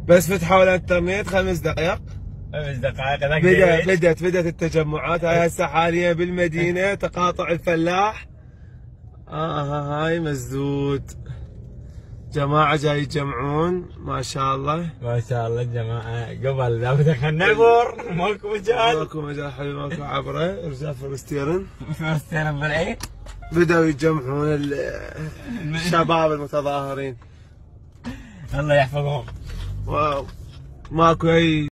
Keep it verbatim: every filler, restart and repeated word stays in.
بس فتحوا الانترنت خمس دقائق. خمس دقائق بدأت بدأت بدأت التجمعات. هاي هسه حاليا بالمدينة تقاطع الفلاح. اه هاي مسدود. جماعة جاي يجمعون ما شاء الله. ما شاء الله الجماعة قبل لا دخلنا البور ماكو مجال. ماكو مجال حبيبي ماكو عبرة. رجال فلسطين فلسطين بالعيد. بدأوا يجمعون الشباب المتظاهرين. الله يحفظهم. واو ماكو اي